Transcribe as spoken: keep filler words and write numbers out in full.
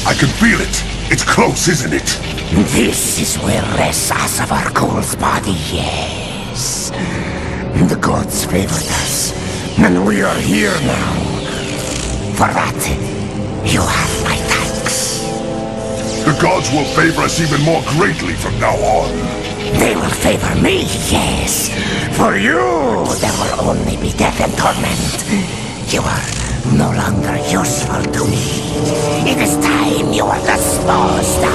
I can feel it. It's close, isn't it? This is where rests Asavarkul's body, yes. The gods favored us, and we are here now. For that, you have my thanks. The gods will favor us even more greatly from now on. They will favor me, yes. For you, there will only be death and torment. You are no longer useful to me. It is time you were disposed of.